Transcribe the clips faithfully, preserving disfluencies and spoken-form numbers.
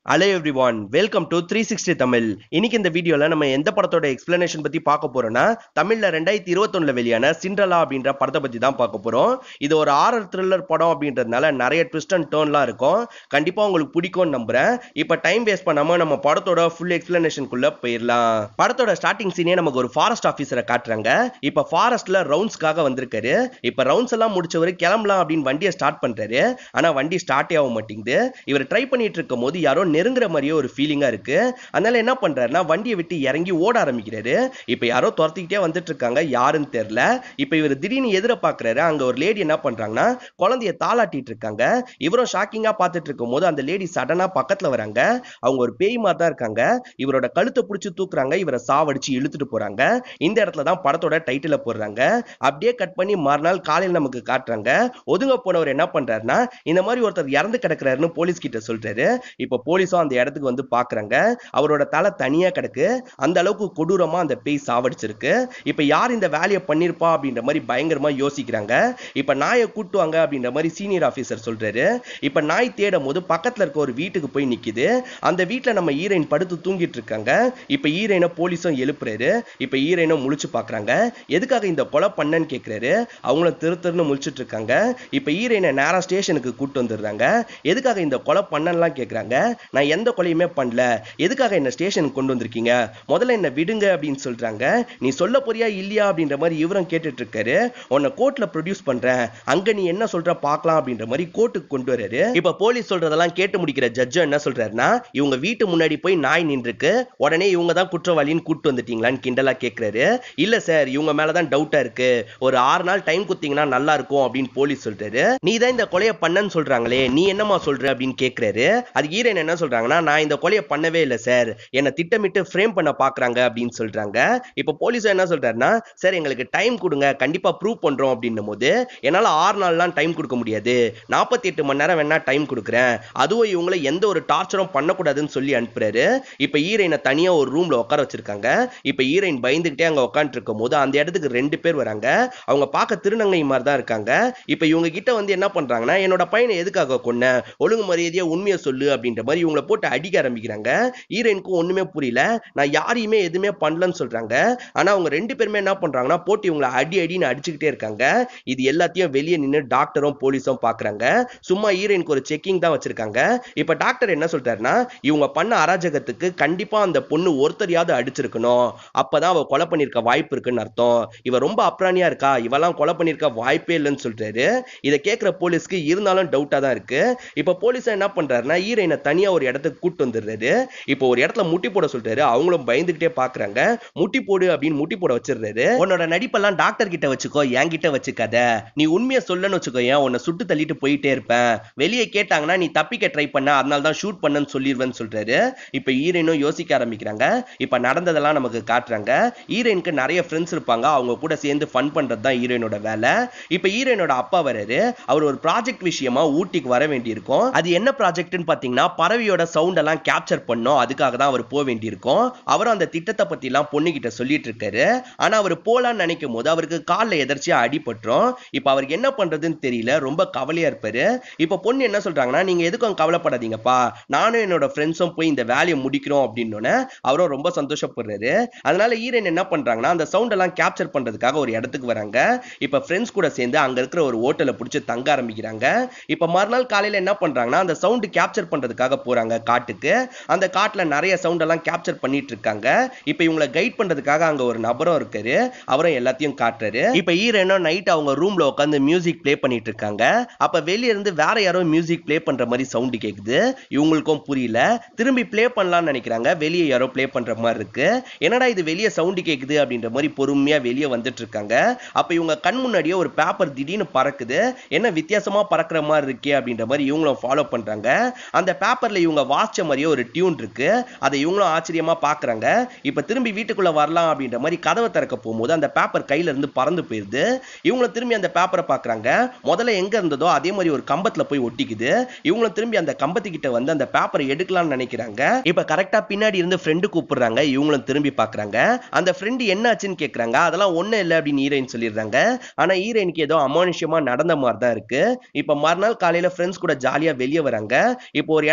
Hello everyone, welcome to three sixty Tamil. இன்னைக்கு இந்த வீடியோல நம்ம எந்த படத்தோட எக்ஸ்பிளனேஷன் பத்தி பார்க்க போறோம்னா தமிழ்ல ரெண்டாயிரத்து இருபத்தொன்னுல வெளியான சிண்ட்ரெல்லா அப்படின்ற படத்தை பத்தி தான் பார்க்க போறோம். இது ஒரு ஹாரர் த்ரில்லர் படம் அப்படின்றதுனால நிறைய ட்விஸ்ட் அண்ட் டர்ன்லாம் இருக்கும். கண்டிப்பா உங்களுக்கு பிடிக்கும்னு நம்புறேன். இப்போ டைம் வேஸ்ட் பண்ணாம நம்ம படத்தோட ஃபுல் எக்ஸ்பிளனேஷனுக்குள்ள போயிடலாம். படத்தோட ஸ்டார்டிங் சீனே நமக்கு ஒரு ஃபாரஸ்ட் ஆபீசரை காட்டுறாங்க. இப்போ ஃபாரஸ்ட்ல ரவுண்ட்ஸ்க்காக வந்திருக்காரு. இப்போ ரவுண்ட்ஸ் எல்லாம் முடிச்சவரு கிளம்பலாம் அப்படின்னு வண்டியை ஸ்டார்ட் பண்றாரு. ஆனா வண்டி ஸ்டார்ட்டே ஆக மாட்டேங்குது. இவர் ட்ரை பண்ணிட்டு இருக்கும் போது யாரோ நெருங்குற மாதிரியே ஒரு ஃபீலிங்கா இருக்கு. அதனால என்ன பண்றாருன்னா வண்டியை விட்டு இறங்கி ஓட ஆரம்பிக்கிறாரு. இப்ப யாரோ துரத்திக்கிட்டே வந்துட்டு இருக்காங்க, யாருன்னு தெரியல. இப்ப இவர் திடீர்னு எதிர பாக்குறாரு. அங்க ஒரு லேடி என்ன பண்றாங்கன்னா குழந்தைய தாளாட்டிட்டு இருக்காங்க. இவரும் ஷாக்கிங்கா பார்த்துட்டு இருக்கும் போது அந்த லேடி சடனா பக்கத்துல வராங்க. அவங்க ஒரு பேய் மாதிரி தான் இருக்காங்க. இவரோட கழுத்தை பிடிச்சு தூக்குறாங்க. இவரை சாவடிச்சு இழுத்துட்டு போறாங்க. இந்த இடத்துல தான் படத்தோட டைட்டில போடுறாங்க. அப்படியே கட் பண்ணி மறுநாள் காலையில் நமக்கு காட்டுறாங்க. ஒதுங்க போனவர் என்ன பண்றாருன்னா இந்த மாதிரி ஒருத்தர் இறந்து கிடக்குறாருன்னு போலீஸ் கிட்ட சொல்றாரு. இப்ப போலீஸும் அந்த இடத்துக்கு வந்து பாக்குறாங்க. அவரோட தலை தனியா கிடக்கு. அந்த அளவுக்கு கொடூரமா அந்த பேய் சாவடிச்சிருக்கு. இப்ப யார் இந்த வேலையை பண்ணிருப்பா அப்படின்ற மாதிரி பயங்கரமா யோசிக்கிறாங்க. இப்ப நாயை கூட்டுவாங்க அப்படின்ற மாதிரி சீனியர் ஆபீசர் சொல்றாரு. இப்ப நாய் தேடும் போது பக்கத்துல இருக்க ஒரு வீட்டுக்கு போய் நிக்குது. அந்த வீட்டுல நம்ம ஹீரோயின் படுத்து தூங்கிட்டு இருக்காங்க. இப்ப ஹீரோயினை போலீஸும் எழுப்புறாரு. இப்ப ஹீரோயினை முழிச்சு பாக்குறாங்க. எதுக்காக இந்த கொலை பண்ணன்னு கேக்குறாரு. அவங்களும் திரு திருன்னு முழிச்சிட்டு இருக்காங்க. இப்ப ஹீரோயினை நேரா ஸ்டேஷனுக்கு கூட்டு வந்துடுறாங்க. எதுக்காக இந்த கொலை பண்ணலாம் கேக்குறாங்க. நான் எந்த கொலையுமே பண்ணல, எதுக்காக என்ன ஸ்டேஷனுக்கு கொண்டு வந்திருக்கீங்க, முதல்ல என்ன விடுங்க அப்படின்னு சொல்றாங்க. நீ சொல்ல போறியா இல்லையா அப்படின்ற மாதிரி இவரும் கேட்டுட்டு இருக்காரு. உன்னை கோர்ட்ல ப்ரொடியூஸ் பண்றேன், அங்க நீ என்ன சொல்ற பார்க்கலாம் அப்படின்ற மாதிரி கோர்ட்டுக்கு கொண்டு வராரு. இப்ப போலீஸ் சொல்றதெல்லாம் கேட்டு முடிக்கிற ஜட்ஜ் என்ன சொல்றாருன்னா இவங்க வீட்டு முன்னாடி போய் நாய் நின்றுருக்கு, உடனே இவங்க தான் குற்றவாளின்னு கூட்டு வந்துட்டீங்களான்னு கிண்டலா கேட்கிறாரு. இல்ல சார், இவங்க மேலதான் டவுட்டா இருக்கு, ஒரு ஆறு நாள் டைம் கொடுத்தீங்கன்னா நல்லா இருக்கும் அப்படின்னு போலீஸ் சொல்றாரு. நீ தான் இந்த கொலையை பண்ணன்னு சொல்றாங்களே, நீ என்னமா சொல்ற அப்படின்னு கேட்கிறாரு. அது ஹீரோயின் என்ன சொல்றாங்கன்னா நான் இந்த கொலையை பண்ணவே இல்லை சார், என்ன திட்டமிட்டு ஃப்ரேம் பண்ண பாக்குறாங்க அப்படின்னு சொல்றாங்க. இப்ப போலீஸ் என்ன சொல்றாருன்னா சார் எங்களுக்கு டைம் கொடுங்க, கண்டிப்பா ப்ரூவ் பண்றோம் அப்படின்னும் போது என்னால ஆறு நாள்லாம் டைம் கொடுக்க முடியாது, நாற்பத்தி எட்டு மணி நேரம் வேணா டைம் கொடுக்குறேன், அதுவும் இவங்களை எந்த ஒரு டார்ச்சரும் பண்ணக்கூடாதுன்னு சொல்லி அனுப்புறாரு. இப்ப ஹீரோயினை தனியா ஒரு ரூம்ல உட்கார வச்சிருக்காங்க. இப்ப ஹீரோயின் பயந்துகிட்டே அங்க உட்காந்துட்டு இருக்கும் போது அந்த இடத்துக்கு ரெண்டு பேர் வராங்க. அவங்க பார்க்க திருநங்கை மாதிரி தான் இருக்காங்க. இப்ப இவங்க கிட்ட வந்து என்ன பண்றாங்கன்னா என்னோட பையனை எதுக்காக கொன்ன, ஒழுங்கு மரியாதையா உண்மையை சொல்லு அப்படின்ற மாதிரி இவங்களை போட்டு அடிக்க ஆரம்பிக்கிறாங்க. ஹீரோயினுக்கும் ஒண்ணுமே புரியல, நான் யாரையுமே எதுவுமே பண்ணலன்னு சொல்றாங்க. ஆனா அவங்க ரெண்டு பேருமே என்ன பண்றாங்கன்னா போட்டு இவங்களை அடி அடின்னு அடிச்சுக்கிட்டே இருக்காங்க. இது எல்லாத்தையும் வெளியே நின்று டாக்டரும் போலீஸும் பாக்குறாங்க. சும்மா ஹீரோயினுக்கு ஒரு செக்கிங் தான் வச்சிருக்காங்க. இப்ப டாக்டர் என்ன சொல்றாருன்னா இவங்க பண்ண அராஜகத்துக்கு கண்டிப்பா அந்த பொண்ணு ஒருத்தரையாவது அடிச்சிருக்கணும், அப்பதான் அவ கொலை பண்ணிருக்க வாய்ப்பு இருக்குன்னு அர்த்தம். இவ ரொம்ப அப்ராணியா இருக்கா, இவெல்லாம் கொலை பண்ணிருக்க வாய்ப்பே இல்லைன்னு சொல்றாரு. இதை கேட்கிற போலீஸ்க்கு இருந்தாலும் டவுட்டா தான் இருக்கு. இப்ப போலீஸ் என்ன பண்றாருன்னா ஹீரோயினை தனியா ஒரு இடத்துக்கு கூட்டு வந்துடுறாரு. இப்போ ஒரு இடத்துல முட்டி போட சொல்றாரு. அவங்களும் பயந்துகிட்டே பாக்குறாங்க. முட்டி போடு அப்படின்னு முட்டி போட வச்சிடுறாரு. உன்னோட நடிப்பெல்லாம் டாக்டர் கிட்ட வச்சுக்கோ, என் கிட்ட வச்சுக்காத, நீ உண்மையை சொல்லணும்னு வச்சுக்கோ, ஏன் உன்னை சுட்டு தள்ளிட்டு போயிட்டே இருப்பேன், வெளியே கேட்டாங்கன்னா நீ தப்பிக்க ட்ரை பண்ண, அதனால தான் ஷூட் பண்ணன்னு சொல்லிடுவேன்னு சொல்றாரு. இப்ப ஹீரோயினும் யோசிக்க ஆரம்பிக்கிறாங்க. இப்ப நடந்ததெல்லாம் நமக்கு காட்டுறாங்க. ஹீரோயினுக்கு நிறைய ஃப்ரெண்ட்ஸ் இருப்பாங்க, அவங்க கூட சேர்ந்து ஃபன் பண்றது தான் ஹீரோயினோட வேலை. இப்ப ஹீரோயினோட அப்பா வராரு. அவர் ஒரு ப்ராஜெக்ட் விஷயமா ஊட்டிக்கு வர வேண்டியிருக்கும். அது என்ன ப்ராஜெக்ட்னு பாத்தீங்கன்னா பறவையோட சவுண்ட் எல்லாம் கேப்சர் பண்ணோம், அதுக்காக தான் அவர் போக வேண்டியிருக்கும். அவரும் அந்த திட்டத்தை பத்தி எல்லாம் பொண்ணு கிட்ட சொல்லிட்டு இருக்காரு. ஆனா அவர் போலான்னு நினைக்கும் போது அவருக்கு கால்ல எதர்ச்சியா அடிபட்டுரும். இப்ப அவருக்கு என்ன பண்றதுன்னு தெரியல, ரொம்ப கவலையா இருப்பாரு. இப்ப பொண்ணு என்ன சொல்றாங்கன்னா நீங்க எதுக்கும் கவலைப்படாதீங்கப்பா, நானும் என்னோட ஃப்ரெண்ட்ஸும் போய் இந்த வேலையை முடிக்கிறோம் அப்படின்னு அவரும் ரொம்ப சந்தோஷப்படுறாரு. அதனால ஹீரோயின் என்ன பண்றாங்கன்னா அந்த சவுண்ட் எல்லாம் கேப்சர் பண்றதுக்காக ஒரு இடத்துக்கு வராங்க. இப்ப ஃப்ரெண்ட்ஸ் கூட சேர்ந்து அங்க இருக்கிற ஒரு ஹோட்டலை பிடிச்சு தங்க ஆரம்பிக்கிறாங்க. இப்ப மறுநாள் காலையில என்ன பண்றாங்கன்னா அந்த சவுண்ட் கேப்சர் பண்றதுக்காக போறாங்க காட்டுக்கு. அந்த காட்டுல நிறைய சவுண்ட் எல்லாம் கேப்சர் பண்ணிட்டு இருக்காங்க. இப்ப இவங்களை கைட் பண்றதுக்காக அங்க ஒரு நபரும் இருக்காரு. அவரும் எல்லாத்தையும் காட்டுறாரு. இப்ப ஹீரோயினும் நைட் அவங்க ரூம்ல உட்கார்ந்து மியூசிக் ப்ளே பண்ணிட்டு இருக்காங்க. அப்ப வெளிய இருந்து வேற யாரோ மியூசிக் ப்ளே பண்ற மாதிரி சவுண்ட் கேக்குது. இவங்களுக்கும் புரியல, திரும்பி ப்ளே பண்ணலாம்னு நினைக்கிறாங்க. வெளியே யாரோ ப்ளே பண்ற மாதிரி இருக்கு. என்னடா இது வெளியே சவுண்ட் கேக்குது அப்படின்ற மாதிரி பொறுமையா வெளியே வந்துட்டு இருக்காங்க. அப்ப இவங்க கண் முன்னாடியே ஒரு பேப்பர் திடீர்னு பறக்குது. என்ன வித்தியாசமா பறக்கிற மாதிரி இருக்கே அப்படின்ற மாதிரி இவங்களும் ஃபாலோ பண்றாங்க. அந்த பேப்பர்ல இவங்க வாசிச்ச மாதிரியே ஒரு டியூன் இருக்கு. அதை இவங்களும் ஆச்சரியமா பாக்குறாங்க. இப்ப திரும்பி வீட்டுக்குள்ள வரலாம் அப்படின்ற மாதிரி கதவை திறக்க போகும்போது அந்த பேப்பர் கையில இருந்து பறந்து போயிருது. இவங்களும் திரும்பி அந்த பேப்பரை பாக்குறாங்க. முதல்ல எங்க இருந்ததோ அதே மாதிரி ஒரு கம்பத்துல போய் ஒட்டிக்குது. இவங்களும் திரும்பி அந்த கம்பத்து கிட்ட வந்து அந்த பேப்பரை எடுக்கலாம்னு நினைக்கிறாங்க. இப்ப கரெக்டா பின்னாடி இருந்து ஃப்ரெண்டு கூப்பிடுறாங்க. இவங்களும் திரும்பி பாக்குறாங்க. அந்த ஃப்ரெண்டு என்ன ஆச்சுன்னு கேக்குறாங்க. அதெல்லாம் ஒண்ணு இல்ல அப்படின்னு ஹீரோயின் சொல்லிடுறாங்க. ஆனா ஹீரோயினுக்கு ஏதோ அமானுஷ்யமா நடந்த மாதிரி தான் இருக்கு. இப்ப மறுநாள் காலையில ஃப்ரெண்ட்ஸ் கூட ஜாலியா வெளியே வராங்க. இப்போ ஒரு இடத்துல வண்டி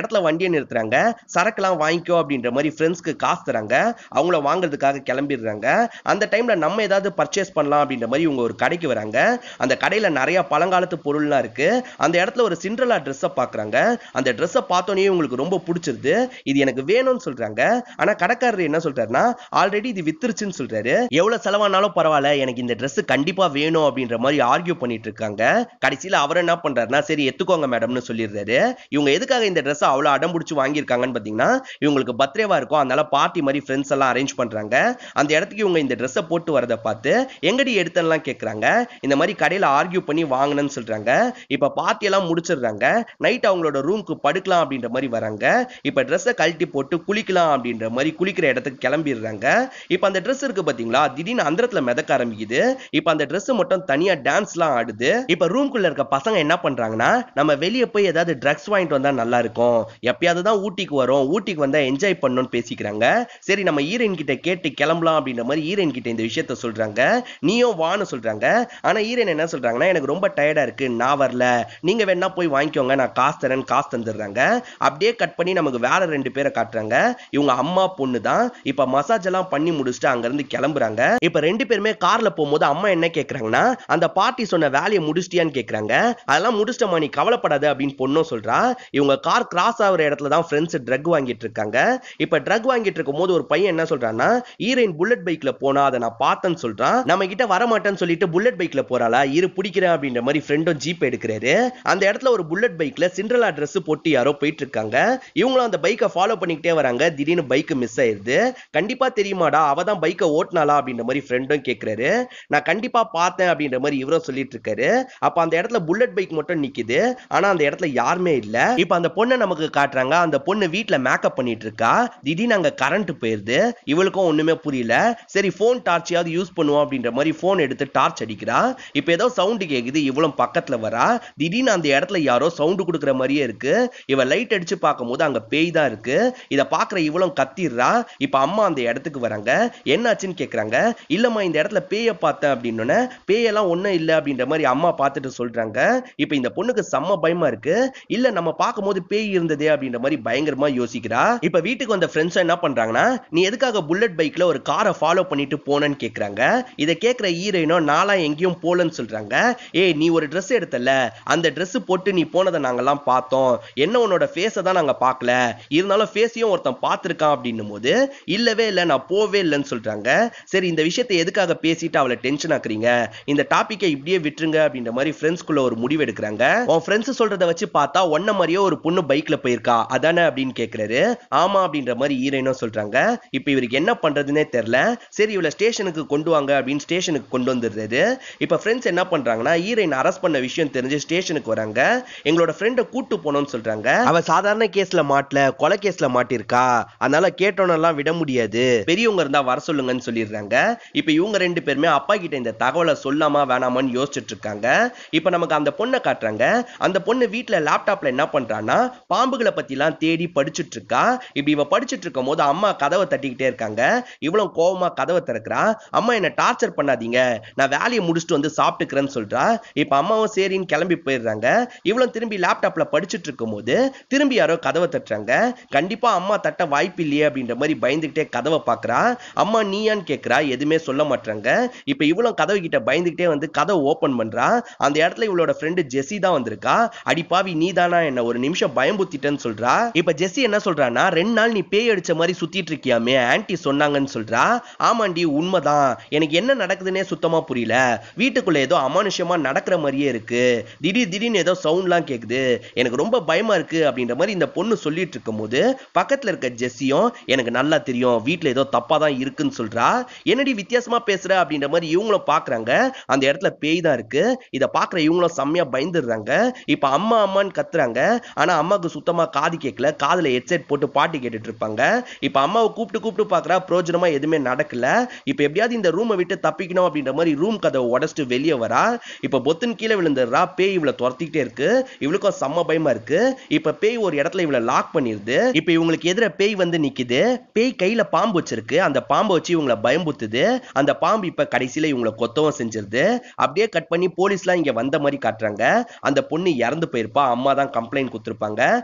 வண்டியை நிறுத்துறாங்க, சரக்குலாம் வாங்கிக்கோ அப்படின்ற மாதிரி ஃப்ரெண்ட்ஸ்க்கு காசு தராங்க, அவங்கள வாங்குறதுக்காக கிளம்பிடுறாங்க. அந்த டைம்ல நம்ம ஏதாவது பர்ச்சேஸ் பண்ணலாம் அப்படின்ற மாதிரி இவங்க ஒரு கடைக்கு வராங்க. அந்த கடையில நிறைய பழங்காலத்து பொருள்லாம் இருக்கு. அந்த இடத்துல ஒரு சிண்ட்ரெல்லா ட்ரெஸ்ஸை பார்க்கறாங்க. அந்த ட்ரெஸ்ஸை பார்த்தோன்னே உங்களுக்கு ரொம்ப பிடிச்சிருது. இது எனக்கு வேணும்னு சொல்றாங்க. ஆனா கடைக்காரர் என்ன சொல்றாருன்னா, ஆல்ரெடி இது வித்துருச்சுன்னு சொல்றாரு. எவ்வளவு செலவானாலும் பரவாயில்ல, எனக்கு இந்த ட்ரெஸ் கண்டிப்பா வேணும் அப்படின்ற மாதிரி ஆர்கியூ பண்ணிட்டு இருக்காங்க. கடைசியில அவர் என்ன பண்றாருன்னா, சரி எத்துக்கோங்க மேடம்னு சொல்லிடுறாரு. இவங்க எதுக்காக இந்த ட்ரெஸ் அவ்வளவு அடம் பிடிச்சு வாங்கியிருக்காங்கன்னு பாத்தீங்கன்னா, இவங்களுக்கு பர்த்டேவா இருக்கும், அதனால பார்ட்டி மாதிரி ஃப்ரெண்ட்ஸ் எல்லாம் அரேஞ்ச் பண்றாங்க. அந்த இடத்துக்கு இவங்க இந்த ட்ரெஸ்ஸை போட்டு வரதை பார்த்து எங்கடி எடுத்தெல்லாம் கேட்கறாங்க. இந்த மாதிரி கடையில ஆர்கியூ பண்ணி வாங்கணும்னு சொல்றாங்க. இப்ப பார்ட்டி எல்லாம் முடிச்சிடுறாங்க. நைட் அவங்களோட ரூமுக்கு படுக்கலாம் அப்படின்ற மாதிரி வராங்க. இப்ப ட்ரெஸ்ஸை கழட்டி போட்டு குளிக்கலாம் அப்படின்ற மாதிரி குளிக்கிற இடத்துக்கு கிளம்பிடுறாங்க. இப்ப அந்த ட்ரெஸ் இருக்கு பாத்தீங்களா, திடீர்னு அந்தரத்துல மிதக்க ஆரம்பிக்குது. இப்ப அந்த ட்ரெஸ் மட்டும் தனியா டான்ஸ்லாம் ஆடுது. இப்ப ரூம்குள்ள இருக்க பசங்க என்ன பண்றாங்கன்னா, நம்ம வெளியே போய் ஏதாவது ட்ரக்ஸ் வாங்கிட்டு வந்தா நல்லா இருக்கும், எப்பயாவது தான் ஊட்டிக்கு வரோம், ஊட்டிக்கு வந்தா என்ஜாய் பண்ணணும்னு பேசிக்கிறாங்க. சரி நம்ம ஹீரோயின் கிட்ட கேட்டு கிளம்பலாம் அப்படின்ற மாதிரி ஹீரோயின் கிட்ட இந்த விஷயத்த சொல்றாங்க. நீயும் வான்னு சொல்றாங்க. ஆனா ஹீரோயின் என்ன சொல்றாங்கன்னா, எனக்கு ரொம்ப டயர்டா இருக்கு, நான் வரல, நீங்க வேணா போய் வாங்கிக்கோங்க, நான் காசு தரேன், காசு தந்துடுறாங்க. அப்படியே கட் பண்ணி நமக்கு வேற ரெண்டு பேரை காட்டுறாங்க. இவங்க அம்மா பொண்ணு தான். இப்ப மசாஜ் எல்லாம் பண்ணி முடிச்சுட்டு அங்க இருந்து கிளம்புறாங்க. இப்ப ரெண்டு பேருமே கார்ல போகும்போது அம்மா என்ன கேக்குறாங்கன்னா, அந்த பார்ட்டி சொன்ன வேலையை முடிச்சிட்டியான்னு கேக்குறாங்க. அதெல்லாம் முடிச்சிட்டமா, நீ கவலைப்படாத அப்படின்னு பொண்ணும் சொல்றா. இவங்க கார் கிராஸ் ஆகுற இடத்துல தான் ஃப்ரெண்ட்ஸ் ட்ரக் வாங்கிட்டு இருக்காங்க. இப்ப ட்ரக் வாங்கிட்டு இருக்கும் போது ஒரு பையன் என்ன சொல்றான்னா, ஹீரோயின் புல்லட் பைக்ல போனா அதை நான் பார்த்தேன்னு சொல்றான். நம்ம கிட்ட வர மாட்டேன்னு சொல்லிட்டு புல்லட் பைக்ல போறாளா, இரு பிடிக்கிறேன் அப்படின்ற மாதிரி ஃப்ரெண்டும் ஜீப் எடுக்கிறாரு. அந்த இடத்துல ஒரு புல்லட் பைக்ல சிண்ட்ரெல்லா Dress போட்டு யாரோ போயிட்டு இருக்காங்க. இவங்களும் அந்த பைக்கை ஃபாலோ பண்ணிக்கிட்டே வராங்க. திடீர்னு பைக் மிஸ் ஆயிருது. கண்டிப்பா தெரியுமாடா, அவ தான் பைக்கை ஓட்டினாளா அப்படின்ற மாதிரி ஃப்ரெண்டும் கேட்கிறாரு. நான் கண்டிப்பா பார்த்தேன் அப்படின்ற மாதிரி இவரும் சொல்லிட்டு இருக்காரு. அப்ப அந்த இடத்துல புல்லட் பைக் மட்டும் நிக்குது. ஆனா அந்த இடத்துல யாருமே இல்ல. இப்ப அந்த பொண்ணை நமக்கு காட்டுறாங்க. அந்த பொண்ணு வீட்ல மேக்கப் பண்ணிட்டு இருக்கா. திடீர்னு அங்க கரண்ட் போயிருது. இவளுக்கும் ஒண்ணுமே புரியல. சரி போன் டார்ச்சாவது யூஸ் பண்ணுவோம் அப்படின்ற மாதிரி போன் எடுத்து டார்ச் அடிக்கிறா. இப்ப ஏதோ சவுண்ட் கேக்குது. இவளும் பக்கத்துல வரா. திடீர்னு அந்த இடத்துல யாரோ சவுண்ட் கொடுக்குற மாதிரியே இருக்கு. இவ லைட் அடிச்சு பார்க்கும்போது அங்க பேய் தான் இருக்கு. இத பாக்குற இவளும் கத்திடுறா. இப்ப அம்மா அந்த இடத்துக்கு வராங்க. என்னாச்சுன்னு கேக்குறாங்க. இல்லம்மா, இந்த இடத்துல பேய பார்த்தேன் அப்படின்னோனே, பேயெல்லாம் ஒண்ணும் இல்ல அப்படின்ற மாதிரி அம்மா பார்த்துட்டு சொல்றாங்க. இப்ப இந்த பொண்ணுக்கு செம்ம பயமா இருக்கு. இல்ல நம்ம பார்க்கும்போது பேய் இருந்ததே அப்படின்ற மாதிரி பயங்கரமா யோசிக்கிறா. இப்ப வீட்டுக்கு வந்த ஃப்ரெண்ட்ஸ் என்ன பண்றாங்கன்னா, நீ எதுக்காக புல்லட் பைக்ல ஒரு காரை ஃபாலோ பண்ணிட்டு போனன்னு கேக்குறாங்க. இத கேக்குற ஹீரோயினோ, நாளா எங்கேயும் போலன்னு சொல்றாங்க. ஏய், நீ ஒரு Dress எடுத்தல, அந்த Dress போட்டு நீ போனதை நாங்கெல்லாம் பார்த்தோம், என்ன உன்னோட ஃபேஸை தான் நாங்க பார்க்கல, இருந்தாலும் ஃபேஸையும் ஒருத்தன் பார்த்திருக்கான் அப்படின்னும் போது, இல்லவே இல்ல, நான் போவே இல்லைன்னு சொல்றாங்க. சரி, இந்த விஷயத்தை எதுக்காக பேசிட்டு அவளை டென்ஷன் ஆக்குறீங்க, இந்த டாபிக்கை இப்படியே விட்டுருங்க அப்படின்ற மாதிரி ஃப்ரெண்ட்ஸ்குள்ள ஒரு முடிவு எடுக்கிறாங்க. உன் ஃப்ரெண்ட்ஸ் சொல்றதை வச்சு பார்த்தா ஒன்ன மாதிரியே ஒரு பொண்ணு பைக்ல போயிருக்கா, அதானே அப்படின்னு கேட்கிறாரு. ஆமா அப்படின்ற மாதிரி ஹீரோயினும் சொல்றாங்க. இப்ப இவருக்கு என்ன பண்றதுன்னே தெரியல. சரி, இவளை ஸ்டேஷனுக்கு கொண்டு வாங்க அப்படின்னு ஸ்டேஷனுக்கு கொண்டு வந்துடுறாரு. இப்ப ஃப்ரெண்ட்ஸ் என்ன பண்றாங்கன்னா, ஹீரோயின் அரெஸ்ட் பண்ண விஷயம் தெரிஞ்சு ஸ்டேஷனுக்கு வராங்க. எங்களோட ஃப்ரெண்டை கூட்டு போனோம்னு சொல்றாங்க. அவ சாதாரண கேஸ்ல மாட்டல, கொலை கேஸ்ல மாட்டிருக்கா, அதனால கேட்டோன்னெல்லாம் விட முடியாது, பெரியவங்க இருந்தா வர சொல்லுங்கன்னு சொல்லிடுறாங்க. இப்ப இவங்க ரெண்டு பேருமே அப்பா கிட்ட இந்த தகவலை சொல்லாமா வேணாமான்னு யோசிச்சுட்டு இருக்காங்க. இப்ப நமக்கு அந்த பொண்ணை காட்டுறாங்க. அந்த பொண்ணு வீட்டுல லேப்டாப்ல என்ன பண்றான்னா, பாம்புகளை பத்தி எல்லாம் தேடி படிச்சுட்டு இருக்கா. இப்படி இவ படிச்சுட்டு இருக்கும் போது அம்மா கதவை தட்டிக்கிட்டே இருக்காங்க. இவ்வளவு கோவமா கதவை திறக்கிறா. அம்மா, என்ன டார்ச்சர் பண்ணாதீங்க, நான் வேலையை முடிச்சுட்டு வந்து சாப்பிட்டுக்கிறேன்னு சொல்றா. இப்ப அம்மாவும் சரின்னு கிளம்பி போயிடுறாங்க. இவ்வளவு திரும்பி லேப்டாப்ல படிச்சுட்டு இருக்கும் போது திரும்பி யாரோ கதவை தட்டுறாங்க. கண்டிப்பா அம்மா தட்ட வாய்ப்பு இல்லையே அப்படின்ற மாதிரி பயந்துகிட்டே கதவை பாக்குறா. அம்மா நீயான்னு கேட்கிறா. எதுவுமே சொல்ல மாட்டாங்க. இப்ப இவ்வளவு கதவு கிட்ட பயந்துகிட்டே வந்து கதவை ஓபன் பண்றா. அந்த இடத்துல இவளோட ஃப்ரெண்டு ஜெசி தான் வந்திருக்கா. அடிப்பாவி, நீ தானா என்ன ஒரு நிமிஷம் பயம்புத்திட்டேன்னு சொல்றா. இப்ப ஜெசி என்ன சொல்றான்னா, ரெண்டு நாள் நீ பேய் அடிச்ச மாதிரி சுத்திட்டு இருக்கியாமே, ஆன்ட்டி சொன்னாங்கன்னு சொல்றா. ஆமாண்டி, உண்மைதான், எனக்கு என்ன நடக்குதுன்னே சுத்தமா புரியல, வீட்டுக்குள்ள ஏதோ அமானுஷமா நடக்கிற மாதிரியே இருக்கு, திடீர் திடீர்னு ஏதோ சவுண்ட்லாம் கேக்குது, எனக்கு ரொம்ப பயமா இருக்கு அப்படின்ற மாதிரி இந்த பொண்ணு சொல்லிட்டு இருக்கும் போது பக்கத்துல இருக்க ஜெஸ்ஸியும், எனக்கு நல்லா தெரியும் வீட்டுல ஏதோ தப்பா தான் இருக்குன்னு சொல்றா. என்னடி வித்தியாசமா பேசுற அப்படின்ற மாதிரி இவங்களும் பாக்குறாங்க. அந்த இடத்துல பேய் தான் இருக்கு. இத பாக்குற இவங்களும் செம்மையா பயந்துடுறாங்க. இப்ப அம்மா அம்மான்னு கத்துறாங்க. ஆனா அம்மாவுக்கு சுத்தமா காது கேட்கல. காதுல ஹெட்செட் போட்டு பாட்டு கேட்டுட்டு இருப்பாங்க. இப்ப அம்மாவை கூப்பிட்டு கூப்பிட்டு பாக்குறா. பிரோஜனமா எதுவுமே நடக்கல. இப்ப எப்படியாவது இந்த ரூமை விட்டு தப்பிக்கணும் அப்படின்ற மாதிரி ரூம் கதவை உடைச்சிட்டு வெளியே வரா. இப்ப பொத்துன்னு கீழே விழுந்துடுறா. பேய் இவளை துரத்திக்கிட்டே இருக்கு. இவளுக்கும் செம்ம பயமா இருக்கு. இப்ப பேய் ஒரு இடத்துல இவளை லாக் பண்ணிருது. இப்ப இவங்களுக்கு எதிர பேய் வந்து நிக்குது. பேய் கையில பாம்பு வச்சிருக்கு. அந்த பாம்பை வச்சு இவங்களை பயம்புத்துது. அந்த பாம்பு இப்ப கடைசியில இவங்களை கொத்தவும் செஞ்சிருது. அப்படியே கட் பண்ணி போலீஸ்லாம் இங்க வந்த மாதிரி காட்டுறாங்க. அந்த பொண்ணு இறந்து போயிருப்பா. அம்மா தான் கம்ப்ளைண்ட் கொடுத்திருப்பாங்க. இப்ப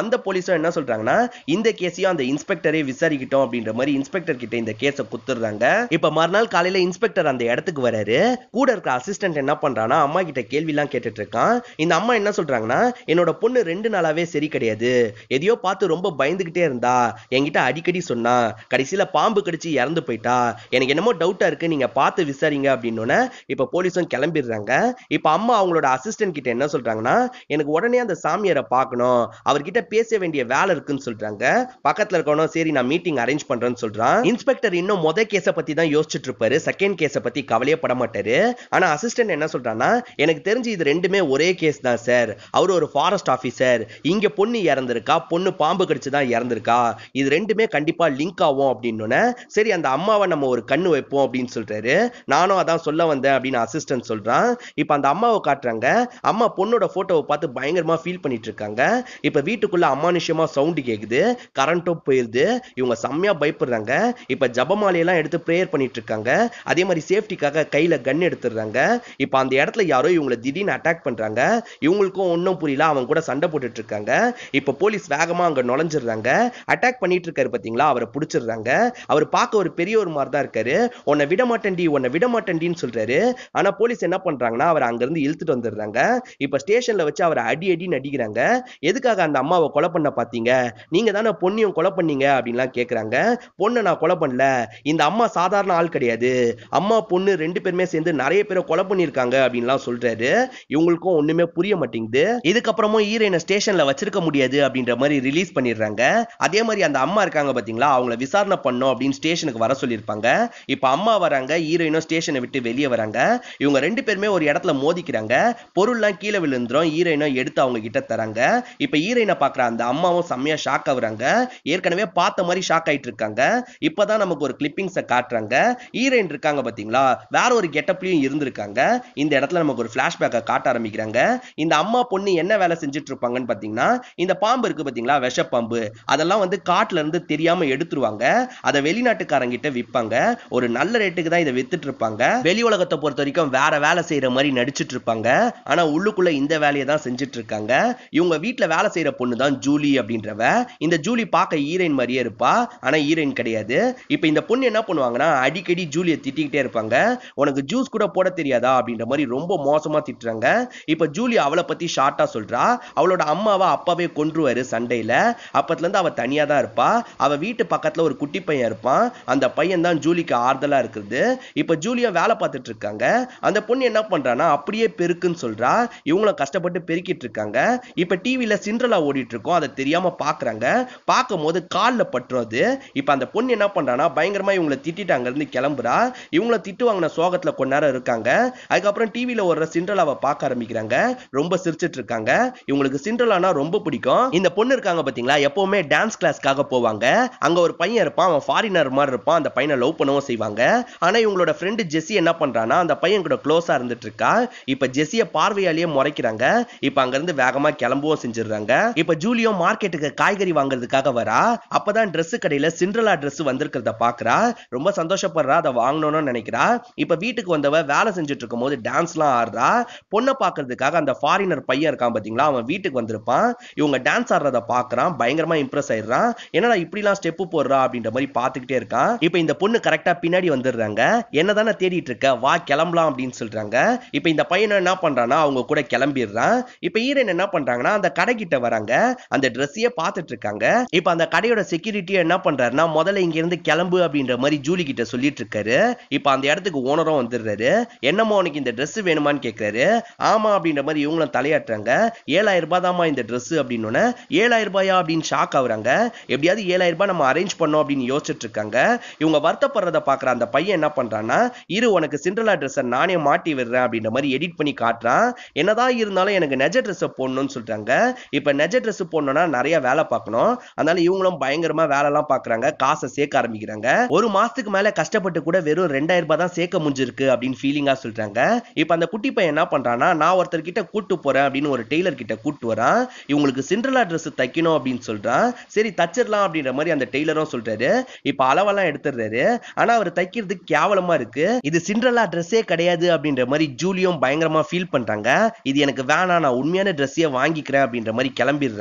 வந்த போலீஸும் என்ன சொல்றாங்கன்னா இந்த கேஸையும் அந்த இன்ஸ்பெக்டரே விசாரிக்கிட்டோம் அப்படின்ற மாதிரி இன்ஸ்பெக்டர் கிட்ட இந்த கேஸை குத்துறாங்க. இப்ப மறுநாள் காலையில இன்ஸ்பெக்டர் அந்த இடத்துக்கு வராரு. கூட இருக்க அசிஸ்டன்ட் என்ன பண்றானா அம்மா கிட்ட கேள்வி எல்லாம் கேட்டுட்டு இருக்கான். இந்த அம்மா என்ன சொல்றாங்கன்னா என்னோட பொண்ணு ரெண்டு நாளாவே சரி கிடையாது, எதையோ பார்த்து ரொம்ப பயந்துகிட்டே இருந்தா, என்கிட்ட அடிக்கடி சொன்னா, கடைசியில பாம்பு கடிச்சு இறந்து போயிட்டா, எனக்கு என்னமோ டவுட்டா இருக்கு, நீங்க பார்த்து விசாரிங்க அப்படின்னு இப்ப போலீஸும் கிளம்பிடுறாங்க. இப்ப அம்மா அவங்களோட அசிஸ்டன்ட் கிட்ட என்ன சொல்றாங்கன்னா எனக்கு உடனே அந்த சாமியாரை பார்க்கணும், அவர்கிட்ட பேச வேண்டிய வேலை இருக்குன்னு சொல்றாங்க. பக்கத்துல இருக்கணும் சரி நான் மீட்டிங் அரேஞ்ச் பண்றேன்னு சொல்றான். இன்ஸ்பெக்டர் இன்னும் முத கேஸ பத்தி தான் யோசிச்சுட்டு இருப்பாரு, செகண்ட் கேஸ பத்தி கவலையே பட மாட்டாரு. ஆனா அசிஸ்டன்ட் என்ன சொல்றான்னா எனக்கு தெரிஞ்சு இது ரெண்டுமே ஒரே கேஸ் தான் சார், அவர் ஒரு ஃபாரஸ்ட் ஆபீசர், இங்க பொண்ணு இறந்திருக்கா, பொண்ணு பாம்பு கடிச்சு தான் இறந்திருக்கா, இது ரெண்டுமே கண்டிப்பா லிங்க் ஆகும் அப்படின்னு சரி அந்த அம்மாவை நம்ம ஒரு கண்ணு வைப்போம் அப்படின்னு சொல்றாரு. நானும் அதான் சொல்ல வந்தேன் அப்படின்னு அசிஸ்டன்ட் சொல்றான். இப்ப அந்த அம்மாவை காட்டுறாங்க. அம்மா பொண்ணோட போட்டோவை பார்த்து பயங்கரமா ஃபீல் பண்ணிட்டு இருக்காங்க. இப்ப வீட்டுக்குள்ள அமானுஷ்யமா சவுண்ட் கேக்குது, கரண்ட்டும் போயிருது. இவங்க செம்மையா பயப்படுறாங்க. இப்ப ஜபமாலையெல்லாம் எடுத்து பிரேயர் பண்ணிட்டு இருக்காங்க. அதே மாதிரி சேஃப்டிக்காக கையில கன் எடுத்துறாங்க. இப்ப அந்த இடத்துல யாரோ இவங்களை திடீர்னு அட்டாக் பண்றாங்க. இவங்களுக்கும் ஒன்னும் புரியல, அவங்க கூட சண்டை போட்டுட்டு இருக்காங்க. இப்ப போலீஸ் வேகமா அங்க நுழைஞ்சிடுறாங்க. அட்டாக் பண்ணிட்டு இருக்காரு பாத்தீங்களா, அவரை பிடிச்சிடுறாங்க. அவர் பார்க்க ஒரு பெரிய ஒரு மாதிரி தான் இருக்காரு. உன்னை விட மாட்டேன்டி உன்னை விட மாட்டேன்டின்னு சொல்றாரு. ஆனா போலீஸ் என்ன பண்றாங்கன்னா அவர் அங்க இருந்து இழுத்துட்டு வந்துடுறாங்க. இப்ப ஸ்டேஷன்ல வச்சு அவரை அடி அடின்னு அடிக்கிறாங்க. எதுக்காக அந்த அம்மாவை கொலை பண்ண பாத்தீங்க, நீங்க தானே பொண்ணையும் கொலை பண்ணீங்க அப்படின்லாம் கேக்குறாங்க. பொண்ணை நான் கொலை பண்ணல, இந்த அம்மா சாதாரண ஆள் கிடையாது, அம்மா பொண்ணு ரெண்டு பேருமே சேர்ந்து நிறைய பேரை கொலை பண்ணிருக்காங்க அப்படின்லாம் சொல்றாரு. இவங்களுக்கும் ஒண்ணுமே புரிய மாட்டேங்குது. இதுக்கப்புறமும் ஹீரோயினை ஸ்டேஷன்ல வச்சிருக்க முடியாது அப்படின்ற மாதிரி ரிலீஸ் பண்ணிடுறாங்க. அதே மாதிரி அந்த அம்மா இருக்காங்க பாத்தீங்களா, அவங்கள விசாரணை பண்ணோம் அப்படின்னு ஸ்டேஷனுக்கு வர சொல்லியிருப்பாங்க. இப்ப அம்மா வராங்க, ஹீரோயினும் ஸ்டேஷனை விட்டு வெளியே வராங்க. இவங்க ரெண்டு பேருமே ஒரு இடத்துல மோதிக்கிறாங்க. பொருள்லாம் கீழே விழுந்துரும். ஹீரோயினும் எடுத்து அவங்க கிட்ட தராங்க. இப்ப ஹீரோயினை பாக்குற அந்த அம்மாவும் செம்மையா ஷாக் ஆகுறாங்க. ஏற்கனவே பார்த்த மாதிரி ஷாக் ஆயிட்டு இருக்காங்க. இப்பதான் நமக்கு ஒரு கிளிப்பிங்ஸை காட்டுறாங்க. ஹீரோயின் இருக்காங்க பாத்தீங்களா, வேற ஒரு கெட்டப்லயும் இருந்திருக்காங்க. இந்த இடத்துல நமக்கு ஒரு பிளாஷ்பேக்கை காட்ட ஆரம்பிக்கிறாங்க. இந்த அம்மா பொண்ணு என்ன வேலை செஞ்சுட்டு இருப்பாங்கன்னு பாத்தீங்கன்னா, இந்த பாம்பு இருக்கு பாத்தீங்களா, விஷ பாம்பு, அதெல்லாம் வந்து காட்டுல இருந்து தெரியாம எடுத்துருவாங்க. அதை வெளிநாட்டுக்காரங்கிட்ட விற்பாங்க. ஒரு நல்ல ரேட்டுக்கு தான் இதை வித்துட்டு இருப்பாங்க. வெளி உலகத்தை பொறுத்த வரைக்கும் வேற வேலை செய்யற மாதிரி நடிச்சிட்டு இருப்பாங்க. ஆனா உள்ளுக்குள்ள இந்த வேலையை தான் செஞ்சுட்டு இருக்காங்க. இவங்க வீட்டுல வேலை செய்யற பொண்ணு தான் ஜூலி அப்படின்றவ. இந்த ஜூலி பார்க்க ஹீரோயின் மாதிரியே இருப்பா, ஆனா ஹீரோயின் கிடையாது. இப்ப இந்த பொண்ணு என்ன பண்ணுவாங்கன்னா அடிக்கடி ஜூலியை திட்டிக்கிட்டே இருப்பாங்க. உனக்கு ஜூஸ் கூட போட தெரியாதா அப்படின்ற மாதிரி ரொம்ப மோசமா திட்டுறாங்க. இப்ப ஜூலி அவளை பத்தி ஷார்ட்டா சொல்றா. அவளோட அம்மாவை அப்பாவே கொன்றுவாரு சண்டையில. அப்பத்துல இருந்து அவ தனியா தான் இருப்பா. அவ வீட்டு பக்கத்துல ஒரு குட்டி பையன் இருப்பான். அந்த பையன் தான் ஜூலிக்கு ஆறுதலா இருக்குது. இப்ப ஜூலியா வேலை பார்த்துட்டு இருக்காங்க. அந்த பொண்ணு என்ன பண்றானா அப்படியே பெருக்குன்னு சொல்றா. இவங்களும் கஷ்டப்பட்டு பெருக்கிட்டு இருக்காங்க. இப்ப டிவில சிண்ட்ரலா ஓடிட்டு இருக்கோம், அதை தெரியாம பாக்குறாங்க. பார்க்கும் போது கால்ல பற்றுறது. இப்ப அந்த பொண்ணு என்ன பண்றானா பயங்கரமா இவங்களை திட்டிட்டு அங்க இருந்து கிளம்புறா. இவங்கள திட்டு வாங்கின சோகத்துல கொஞ்ச நேரம் இருக்காங்க. அதுக்கப்புறம் டிவில ஒரு சிண்ட்ரலாவை பார்க்க ஆரம்பிக்கிறாங்க. ரொம்ப சிரிச்சிட்டு இருக்காங்க. இவங்களுக்கு சிண்ட்ரலானா ரொம்ப பிடிக்கும். இந்த பொண்ணு இருக்காங்க பாத்தீங்களா, எப்பவுமே டான்ஸ் கிளாஸ்க்காக போவாங்க. அங்க ஒரு பையன் இருப்பான், அவன் ஃபாரினர் மாதிரி இருப்பான். அந்த பையனை லவ் பண்ணவும் செய்வாங்க. ஆனா இவங்களோட ஃப்ரெண்ட் ஜெஸி என்ன பண்றானா அந்த பையன் கூட க்ளோஸா இருந்துட்டு இருக்கா. இப்ப ஜெஸிய பார்வையாலேயே முறைக்கிறாங்க. இப்ப அங்க இருந்து வேகமா கிளம்பவும் செஞ்சிடுறாங்க. இப்ப ஜூலியோ மார்க்கெட்டுக்கு காய்கறி வாங்குறதுக்காக வரா. அப்பதான் Dress கடையில சிண்ட்ரலா Dress வந்திருக்கிறத பாக்குறா. ரொம்ப சந்தோஷப்படுறா, அதை வாங்கணும்னு நினைக்கிறா. இப்ப வீட்டுக்கு வந்தவ வேலை செஞ்சுட்டு இருக்கும் போது டான்ஸ்லாம் ஆடுறா. பொண்ணை பாக்குறதுக்காக அந்த ஃபாரினர் பையன் இருக்கான் பாத்தீங்களா, அவன் வீட்டுக்கு வந்திருப்பான். இவங்க டான்ஸ் ஆடுறத பாக்குறான். பயங்கரமா இம்ப்ரெஸ் ஆயிடுறான். என்னடா இப்படிலாம் ஸ்டெப் போடுறா அப்படின்ற மாதிரி பாத்துக்கிட்டே இருக்கான். இப்ப இந்த பொண்ணு கரெக்டா பின்னாடி வந்துடுறாங்க. என்னதானே தேடிட்டு இருக்க, வா கிளம்பலாம் அப்படின்னு சொல்றாங்க. இப்ப இந்த பையனை என்ன பண்றானா அவங்க கூட கிளம்பிடுறான். இப்ப ஹீரோயின் என்ன பண்றாங்கன்னா அந்த கடை கிட்ட வராங்க. அந்த ட்ரெஸ்ஸையே பார்த்துட்டு இருக்காங்க. இப்ப அந்த கடையோட செக்யூரிட்டி என்ன பண்றாருன்னா முதல்ல இங்க இருந்து கிளம்பு அப்படின்ற மாதிரி ஜூலி கிட்ட சொல்லிட்டு இருக்காரு. இப்ப அந்த இடத்துக்கு ஓனரும் வந்துடுறாரு. என்னமோ உனக்கு இந்த Dress வேணுமான்னு கேட்கிறாரு. ஆமா அப்படின்ற மாதிரி இவங்களும் தலையாட்டுறாங்க. ஏழாயிரம் ரூபாய் தாமா இந்த Dress அப்படின்னு. ஏழாயிரம் ரூபாயா அப்படின்னு ஷாக் ஆகுறாங்க. எப்படியாவது ஏழாயிரம் ரூபாய் நம்ம அரேஞ்ச் பண்ணோம் அப்படின்னு யோசிச்சுட்டு இருக்காங்க. இவங்க வருத்தப்படுறத பாக்குற அந்த பையன் என்ன பண்றான்னா இரு உனக்கு சிண்ட்ரலா Dress நானே மாட்டி விடுறேன் அப்படின்ற மாதிரி எடிட் பண்ணி காட்டுறான். என்னதான் இருந்தாலும் எனக்கு நெஜ Dress போடணும்னு சொல்றாங்க. இப்ப நெஜ Dress போடணும்னா நிறைய வேலை பார்க்கணும். அதனால இவங்களும் பயங்கரமா வேலை எல்லாம் பாக்குறாங்க. காசை சேர்க்க ஆரம்பிக்கிறாங்க. ஒரு மாசத்துக்கு மேல கஷ்டப்பட்டு கூட வெறும் ரெண்டாயிரம் ரூபாய் தான் சேர்க்க முடிஞ்சிருக்கு அப்படின்னு ஃபீலிங்கா சொல்றாங்க. இப்ப அந்த குட்டி பையன் என்ன பண்றானா நான் ஒருத்தர் கிட்ட கூட்டு போறேன் அப்படின்னு ஒரு டெய்லர் கிட்ட கூட்டு வரான். இவங்களுக்கு சிண்ட்ரலா Dress தைக்கணும் அப்படின்னு சொல்றான். சரி தச்சிடலாம் அப்படின்ற மாதிரி அந்த டெய்லரும் சொல்றாரு. இப்ப அளவெல்லாம் எடுத்துறாரு. ஆனா அவர் தைக்கிறது கேவலமா இருக்கு. இது சிண்ட்ரலா Dressே கிடையாது அப்படின்ற மாதிரி ஜூலியும் பயங்கரமா ஃபீல் பண்றாங்க. இது எனக்கு வேணாம், நான் உண்மையான Dressையே வாங்கிக்கிறேன் அப்படின்ற மாதிரி கிளம்பிடுறாங்க.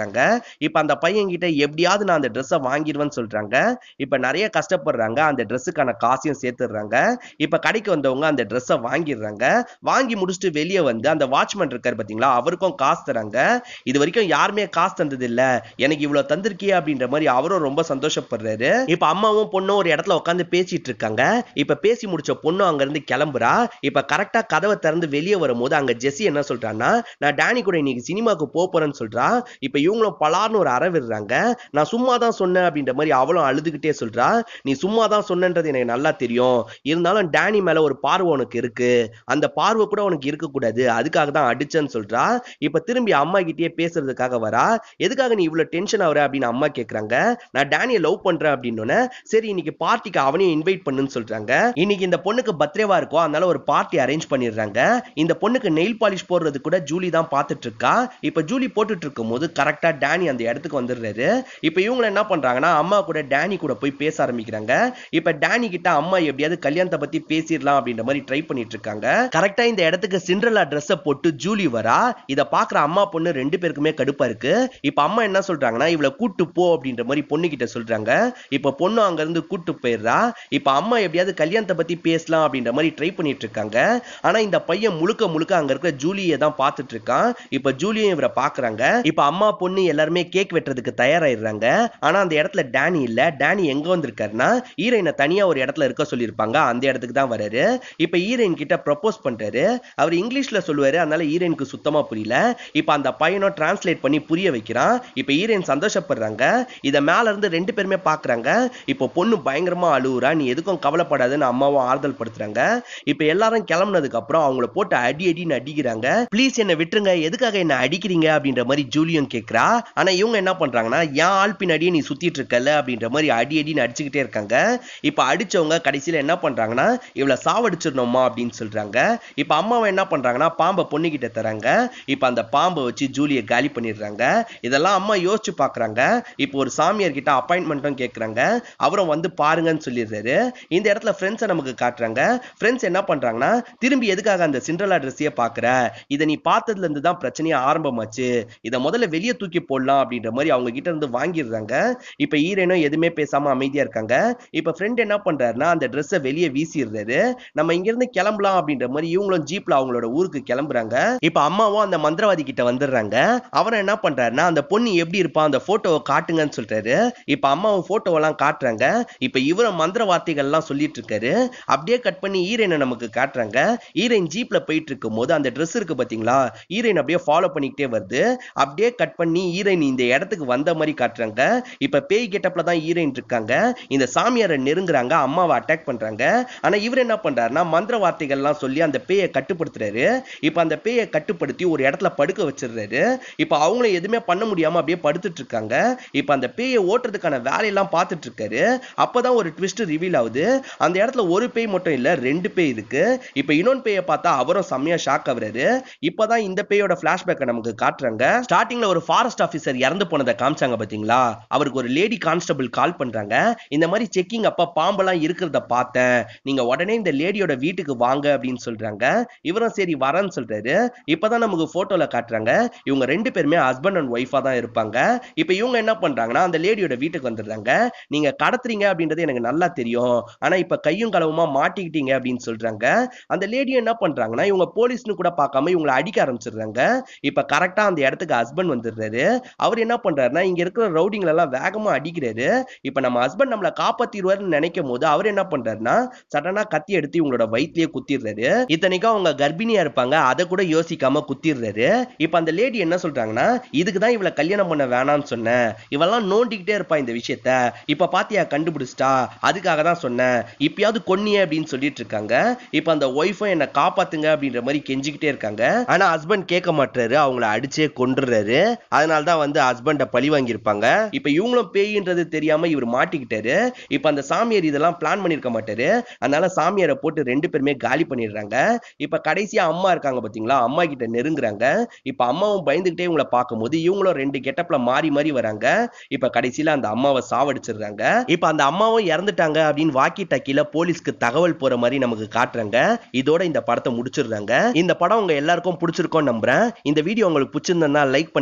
கேக்குறாங்க. இப்ப அந்த பையன் கிட்ட எப்படியாவது நான் அந்த ட்ரெஸ்ஸை வாங்கிடுவேன்னு சொல்றாங்க. இப்ப நிறைய கஷ்டப்படுறாங்க. அந்த ட்ரெஸ்ஸுக்கான காசையும் சேர்த்துடுறாங்க. இப்ப கடைக்கு வந்தவங்க அந்த ட்ரெஸ்ஸை வாங்கிடுறாங்க. வாங்கி முடிச்சுட்டு வெளியே வந்து அந்த வாட்ச்மேன் இருக்காரு பாத்தீங்களா, அவருக்கும் காசு தராங்க. இது வரைக்கும் யாருமே காசு தந்தது இல்ல, எனக்கு இவ்வளவு தந்திருக்கியே அப்படின்ற மாதிரி அவரும் ரொம்ப சந்தோஷப்படுறாரு. இப்ப அம்மாவும் பொண்ணும் ஒரு இடத்துல உட்காந்து பேசிட்டு இருக்காங்க. இப்ப பேசி முடிச்ச பொண்ணு அங்க இருந்து கிளம்புறா. இப்ப கரெக்டா கதவை திறந்து வெளியே வரும்போது அங்க ஜெசி என்ன சொல்றான்னா, நான் டேனி கூட இன்னைக்கு சினிமாக்கு போறேன்னு சொல்றா. இப்ப இவங்களும் பலார்னு ஒரு அறை விடுறாங்க. நான் சும்மா தான் சொன்னேன் அப்படின்ற மாதிரி அவளும் அழுதுகிட்டே சொல்றா. நீ சும்மா தான் சொன்னன்றது எனக்கு நல்லா தெரியும், இருந்தாலும் டேனி மேல ஒரு பார்வை உனக்கு இருக்கு, அந்த பார்வை கூட உனக்கு இருக்க கூடாது, அதுக்காக தான் அடிச்சேன்னு சொல்றா. இப்ப திரும்பி அம்மா கிட்டே பேசுறதுக்காக வரா. எதுக்காக நீ இவ்வளவு டென்ஷன் ஆகுற அப்படின்னு அம்மா கேக்குறாங்க. நான் டேனியை லவ் பண்றேன் அப்படின்னு. சரி இன்னைக்கு பார்ட்டிக்கு அவனையும் இன்வைட் பண்ணுன்னு சொல்றாங்க. இன்னைக்கு இந்த பொண்ணுக்கு பர்த்டேவா இருக்கும், அதனால ஒரு பார்ட்டி அரேஞ்ச் பண்ணிடுறாங்க. இந்த பொண்ணுக்கு நெயில் பாலிஷ் போடுறது கூட ஜூலி தான் பார்த்துட்டு இருக்கா. இப்ப ஜூலி போட்டுட்டு இருக்கும் போது கரெக்டா டேனி அந்த இடத்துக்கு வந்துடுறாரு. இப்ப இவங்க என்ன பண்றாங்கன்னா அம்மா கூட டேனி கூட போய் பேச ஆரம்பிக்கிறாங்க. இப்ப டேனி கிட்ட அம்மா எப்படியாவது கல்யாணத்தை பத்தி பேசிடலாம் அப்படின்ற மாதிரி ட்ரை பண்ணிட்டு இருக்காங்க. கரெக்டா இந்த இடத்துக்கு சிண்ட்ரெல்லா ட்ரெஸ்ஸை போட்டு ஜூலி வரா. இத பாக்குற அம்மா பொண்ணு ரெண்டு பேருக்குமே கடுப்பா இருக்கு. இப்ப அம்மா என்ன சொல்றாங்கன்னா இவளை கூட்டு போ அப்படின்ற மாதிரி பொண்ணு கிட்ட சொல்றாங்க. இப்ப பொண்ணு அங்க இருந்து கூட்டு போயிடுறா. இப்ப அம்மா எப்படியாவது கல்யாணத்தை பத்தி பேசலாம் அப்படின்ற மாதிரி ட்ரை பண்ணிட்டு இருக்காங்க. ஆனா இந்த பையன் முழுக்க முழுக்க அங்க இருக்கிற ஜூலியை தான் பார்த்துட்டு இருக்கான். இப்ப ஜூலியும் இவரை பாக்குறாங்க. இப்ப அம்மா பொண்ணு எல்லாருமே கேக் வெட்டுறதுக்கு தயாராயிடுறாங்க. ஆனா அந்த இடத்துல டேனி இல்ல. டேனி எங்க வந்திருக்காருன்னா ஹீரோயினை தனியா ஒரு இடத்துல இருக்க சொல்லியிருப்பாங்க, அந்த இடத்துக்கு தான் வராரு. இப்ப ஹீரோயின் கிட்ட ப்ரப்போஸ் பண்றாரு. அவர் இங்கிலீஷ்ல சொல்லுவாரு, அதனால ஹீரோயினுக்கு சுத்தமா புரியல. இப்ப அந்த பையனும் டிரான்ஸ்லேட் பண்ணி புரிய வைக்கிறான். இப்ப ஹீரோயின் சந்தோஷப்படுறாங்க. இத மேல இருந்து ரெண்டு பேருமே பாக்குறாங்க. இப்ப பொண்ணு பயங்கரமா அழுவுறா. நீ எதுக்கும் கவலைப்படாதுன்னு அம்மாவும் ஆறுதல் படுத்துறாங்க. இப்ப எல்லாரும் கிளம்புனதுக்கு அப்புறம் அவங்கள போட்டு அடி அடின்னு அடிக்கிறாங்க. ப்ளீஸ் என்ன விட்டுருங்க, எதுக்காக என்ன அடிக்கிறீங்க அப்படின்ற மாதிரி ஜூலியும் கேக்குறா. ஆனா இவங்க என்ன பண்றாங்கன்னா ஏன் ஆள் பின்னாடியே நீ சுத்திட்டு இருக்கல அப்படின்ற மாதிரி அடி அடின்னு அடிச்சுக்கிட்டே இருக்காங்க. இப்ப அடிச்சவங்க கடைசியில என்ன பண்றாங்கன்னா இவளை சாவடிச்சிடணுமா அப்படின்னு சொல்றாங்க. இப்ப அம்மாவை என்ன பண்றாங்கன்னா பாம்பை பொண்ணுகிட்ட தராங்க. இப்ப அந்த பாம்பை வச்சு ஜூலியை காலி பண்ணிடுறாங்க. இதெல்லாம் அம்மா யோசிச்சு பாக்குறாங்க. இப்ப ஒரு சாமியார் கிட்ட அப்பாயின்மெண்ட்டும் கேக்குறாங்க. அவரும் வந்து பாருங்கன்னு சொல்லிடுறாரு. இந்த இடத்துல ஃப்ரெண்ட்ஸை நமக்கு காட்டுறாங்க. ஃப்ரெண்ட்ஸ் என்ன பண்றாங்கன்னா திரும்பி எதுக்காக அந்த சிண்ட்ரெல்லா ட்ரெஸ்ஸையே பாக்குற, இதை நீ பார்த்ததுல இருந்து தான் பிரச்சனையே ஆரம்பமாச்சு, இதை முதல்ல வெளியே தூக்கி போடலாம் அப்படின்ற மாதிரி அவங்க கிட்ட இருந்து வாங்கிடுறாங்க. இப்ப ஹீரோயினும் எதுவுமே பேசாம அமைதியா இருக்காங்க. இப்ப ஃப்ரெண்ட் என்ன பண்றாருன்னா அந்த ட்ரெஸ்ஸை வெளியே வீசிடுறாரு. நம்ம இங்க இருந்து கிளம்பலாம் அப்படின்ற மாதிரி இவங்களும் ஜீப்ல அவங்களோட ஊருக்கு கிளம்புறாங்க. இப்ப அம்மாவும் அந்த மந்திரவாதி கிட்ட வந்துடுறாங்க. அவரை என்ன பண்றாருன்னா அந்த பொண்ணு எப்படி இருப்பா அந்த போட்டோவை காட்டுங்கன்னு சொல்றாரு. இப்ப அம்மாவும் போட்டோவெல்லாம் காட்டுறாங்க. இப்ப இவரும் மந்திர வார்த்தைகள் எல்லாம் சொல்லிட்டு இருக்காரு. அப்படியே கட் பண்ணி ஹீரோயினை நமக்கு காட்டுறாங்க. ஹீரோயின் ஜீப்ல போயிட்டு இருக்கும் போது அந்த ட்ரெஸ் இருக்கு பாத்தீங்களா, ஹீரோயின் அப்படியே ஃபாலோ பண்ணிக்கிட்டே வருது. அப்படியே கட் பண்ணி ஹீரோயின் இந்த இடத்துக்கு வந்த மாதிரி காட்டுறாங்க. இப்ப பேய் கெட்டப்ல தான் ஹீரோயின் இருக்காங்க. இந்த சாமியாரை நெருங்குறாங்க, அம்மாவை அட்டாக் பண்றாங்க. ஆனா இவர் என்ன பண்றாருன்னா மந்திர வார்த்தைகள் எல்லாம் சொல்லி அந்த பேயை கட்டுப்படுத்துறாரு. இப்ப அந்த பேயை கட்டுப்படுத்தி ஒரு இடத்துல படுக்க வச்சிடுறாரு. இப்ப அவங்களும் எதுவுமே பண்ண முடியாம அப்படியே படுத்துட்டு இருக்காங்க. இப்ப அந்த பேயை ஓட்டுறதுக்கான வேலையெல்லாம் பார்த்துட்டு இருக்காரு. அப்பதான் ஒரு ட்விஸ்ட் ரிவீல் ஆகுது. அந்த இடத்துல ஒரு பேய் மட்டும் இல்ல, ரெண்டு பேய் இருக்கு. இப்ப இன்னொன்னு பேயை பார்த்தா அவரும் செம்மையா ஷாக் ஆகுறாரு. இப்பதான் இந்த பேயோட பிளாஷ்பேக்கை நமக்கு காட்டுறாங்க. ஸ்டார்டிங்ல ஒரு ஃபாரஸ்ட் ஆபீசர் இறந்து போனதை காமிச்சாங்க பாத்தீங்களா, அவருக்கு ஒரு லேடி கான்ஸ்டபிள் கால் பண்றாங்க. இந்த மாதிரி செக்கிங் அப்ப பாம்பெல்லாம் இருக்கிறத பார்த்தேன், நீங்க உடனே இந்த லேடியோட வீட்டுக்கு வாங்க அப்படின்னு சொல்றாங்க. இவரும் சரி வரேன்னு சொல்றாரு. இப்பதான் நமக்கு போட்டோல காட்டுறாங்க இவங்க ரெண்டு பேருமே ஹஸ்பண்ட் அண்ட் ஒய்ஃபா தான் இருப்பாங்க. இப்ப இவங்க என்ன பண்றாங்கன்னா அந்த லேடியோட வீட்டுக்கு வந்துடுறாங்க. நீங்க கடத்துறீங்க அப்படின்றது எனக்கு நல்லா தெரியும், ஆனா இப்ப கையும் களவுமா மாட்டிக்கிட்டீங்க அப்படின்னு சொல்றாங்க. அந்த லேடி என்ன பண்றாங்கன்னா இவங்க போலீஸ்னு கூட பார்க்காம இவங்களை அடிக்க ஆரம்பிச்சிடுறாங்க. இப்ப கரெக்டா அந்த இடத்துக்கு ஹஸ்பண்ட் வந்துடுறாரு. அவர் என்ன பண்றாருன்னா இங்க இருக்கிற ரவுடிங்களை எல்லாம் வேகமா அடிக்கிறாரு. இப்ப நம்ம ஹஸ்பண்ட் நம்மளை காப்பாத்திடுவாருன்னு நினைக்கும் போது அவர் என்ன பண்றாருன்னா சடனா கத்தி எடுத்து இவங்களோட வயிற்றிலேயே குத்திடுறாரு. இத்தனைக்கும் அவங்க கர்ப்பிணியா இருப்பாங்க, அதை கூட யோசிக்காம குத்திடுறாரு. இப்ப அந்த லேடி என்ன சொல்றாங்கன்னா இதுக்குதான் இவளை கல்யாணம் பண்ண வேணாம்னு சொன்னேன், இவெல்லாம் நோண்டிக்கிட்டே இருப்பா இந்த விஷயத்த, இப்ப பாத்தியா கண்டுபிடிச்சிட்டா, அதுக்காக தான் சொன்னேன், இப்பயாவது கொன்னியே அப்படின்னு சொல்லிட்டு இருக்காங்க. இப்ப அந்த ஒய்ஃபும் என்ன காப்பாத்துங்க அப்படின்ற மாதிரி கெஞ்சிக்கிட்டே இருக்காங்க. ஆனா ஹஸ்பண்ட் கேட்க மாட்டாரு, அவங்கள அடிச்சே கொன்றுறாரு. அதனால தான் வந்து ஹஸ்பண்ட பழி வாங்கியிருப்பாங்க. இப்ப இவங்களும் பேயின்றது தெரியாம இவர் மாட்டிக்கிட்டாரு. இப்ப அந்த சாமியார் இதெல்லாம் பிளான் பண்ணிருக்க மாட்டாரு. அதனால சாமியாரை போட்டு ரெண்டு பேருமே காலி பண்ணிடுறாங்க. இப்ப கடைசியா அம்மா இருக்காங்க பாத்தீங்களா, அம்மா கிட்ட நெருங்குறாங்க. இப்ப அம்மாவும் பயந்துகிட்டே இவங்களை பார்க்கும்போது இவங்களும் ரெண்டு கெட்டப்ல மாறி மாறி வராங்க. இப்ப கடைசியில அந்த அம்மாவை சாவடிச்சிடுறாங்க. இப்ப அந்த அம்மாவும் இறந்துட்டாங்க அப்படின்னு வாக்கி டாக்கில போலீஸ்க்கு தகவல் போற மாதிரி நமக்கு காட்டுறாங்க. இதோட இந்த படத்தை முடிச்சிடுறாங்க. இந்த படம் உங்க எல்லாருக்கும் பிடிச்சிருக்கும் நம்புறேன். இந்த வீடியோ உங்களுக்கு பிடிச்சிருந்தா லைக் பண்ணுங்க, கமெண்ட்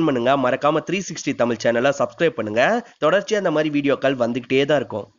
கமெண்ட் பண்ணுங்க. மறக்காம த்ரீ சிக்ஸ்டி தமிழ் சேனலை சப்ஸ்கிரைப் பண்ணுங்க. தொடர்ச்சியா அந்த மாதிரி வீடியோக்கள் வந்துகிட்டே தான் இருக்கும்.